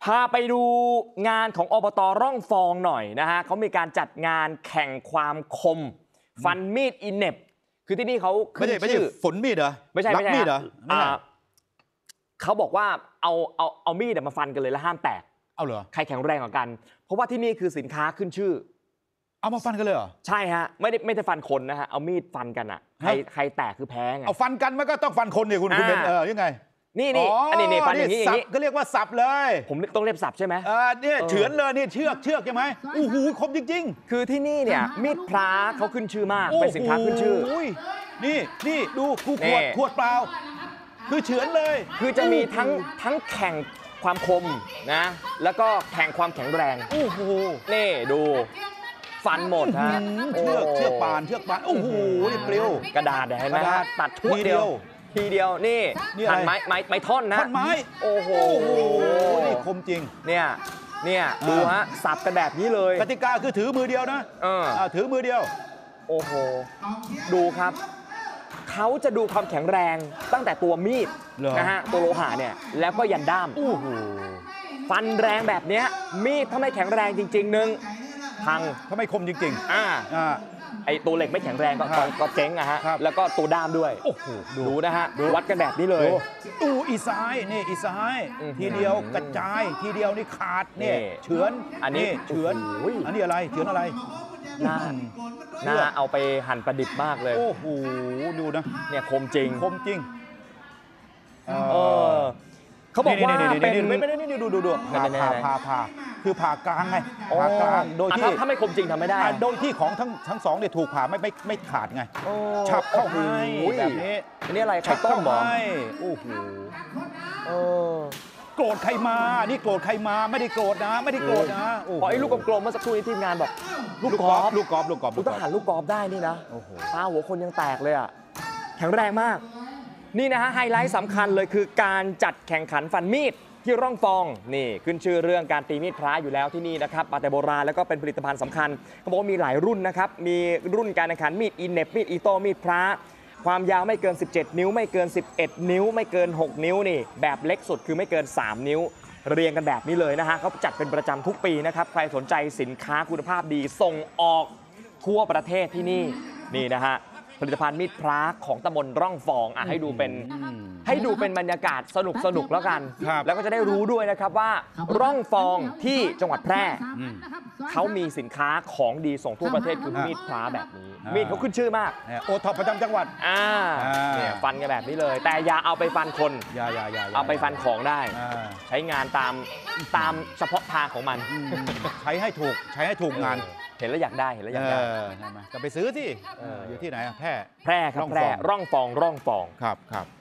าไปดูงานของอบต.ร่องฟองหน่อยนะฮะเขามีการจัดงานแข่งความคมฟันมีดอินเน็บคือที่นี่เขาขึ้นชื่อฝนมีดเหรอไม่ใช่มีดเหรอเขาบอกว่าเอามีดมาฟันกันเลยแล้วห้ามแตกเอาเหรอใครแข็งแรงกว่ากันเพราะว่าที่นี่คือสินค้าขึ้นชื่อเอามาฟันกันเลยเหรอใช่ฮะไม่ได้ฟันคนนะฮะเอามีดฟันกันอ่ะใครแตกคือแพ้ไงเอาฟันกันมันก็ต้องฟันคนเนี่ยคุณเป็นยังไงนี่อันนี้ฟันอย่างนี้ก็เรียกว่าสับเลยผมต้องเรียกสับใช่ไหมเนี่ยเฉือนเลยนี่เชือกใช่ไหมโอ้โหคมจริงๆคือที่นี่เนี่ยมีดพระเขาขึ้นชื่อมากเป็นสินค้าขึ้นชื่อนี่ดูขวดเปล่าคือเฉือนเลยคือจะมีทั้งแข่งความคมนะแล้วก็แข่งความแข็งแรงโอ้โหนี่ดูฟันหมดฮะเชือกปานโอ้โหนี่เปรี้ยวกระดาษเห็นไหมตัดทีเดียวนี่หั่นไม้ท่อนนะไม้โอ้โหนี่คมจริงเนี่ยดูฮะสับกันแบบนี้เลยกติกาคือถือมือเดียวนะถือมือเดียวโอ้โหดูครับเขาจะดูความแข็งแรงตั้งแต่ตัวมีดนะฮะตัวโลหะเนี่ยแล้วก็ยันด้ามโอ้โหฟันแรงแบบนี้มีดถ้าไม่แข็งแรงจริงๆนึงพังถ้าไม่คมจริงๆไอตัวเหล็กไม่แข็งแรงก็เจ๊งอะฮะแล้วก็ตัวด้ามด้วยโอ้โหดูนะฮะวัดกันแบบนี้เลยอีซ้ายทีเดียวกระจายทีเดียวนี่ขาดนี่เฉือนอันนี้เฉือนอันนี้อะไรเฉือนอะไรน่าเอาไปหั่นประดิษฐ์มากเลยโอ้โหดูนะเนี่ยคมจริงเขาบอกว่าเป็นไม่ได้นี่ดูผ่าคือผ่ากลางไงผ่ากลางโดยที่ถ้าไม่คมจริงทำไม่ได้โดยที่ของทั้งสองเนี่ยถูกผ่าไม่ขาดไงฉับเข้าให้แบบนี้อันนี้อะไรไข่ต้มหรอโอ้โหโกรธใครมานี่โกรธใครมาไม่ได้โกรธนะพอไอ้ลูกกลมๆเมื่อสักครู่นี้ทีมงานบอกลูกกอล์ฟต้องหันลูกกอล์ฟได้นี่นะตาหัวคนยังแตกเลยอ่ะแข็งแรงมากนี่นะฮะไฮไลท์สำคัญเลยคือการจัดแข่งขันฟันมีดที่ร่องฟองนี่ขึ้นชื่อเรื่องการตีมีดพระอยู่แล้วที่นี่นะครับมาแต่โบราณแล้วก็เป็นผลิตภัณฑ์สำคัญเขาบอกว่ามีหลายรุ่นนะครับมีรุ่นการแข่งขันมีดอินเน็บมีดอีโต้มีดพระความยาวไม่เกิน17นิ้วไม่เกิน11นิ้วไม่เกิน6นิ้วนี่แบบเล็กสุดคือไม่เกิน3นิ้วเรียงกันแบบนี้เลยนะฮะเขาจัดเป็นประจำทุกปีนะครับใครสนใจสินค้าคุณภาพดีส่งออกทั่วประเทศที่นี่นะฮะผลิตภัณฑ์มีดพระของตำบลร่องฟองให้ดูเป็นบรรยากาศสนุกแล้วกันแล้วก็จะได้รู้ด้วยนะครับว่าร่องฟองที่จังหวัดแพร่เขามีสินค้าของดีส่งทั่วประเทศคือมีดพระแบบนี้มีดเขาขึ้นชื่อมากโอท็อปประจำจังหวัดเนี่ยฟันกันแบบนี้เลยแต่อย่าเอาไปฟันคนเอาไปฟันของได้ใช้งานตามเฉพาะทางของมันใช้ให้ถูกงานเห็นแล้วอยากได้ก็ไปซื้อที่อยู่ที่ไหนแพร่ครับแพร่ร่องฟองครับ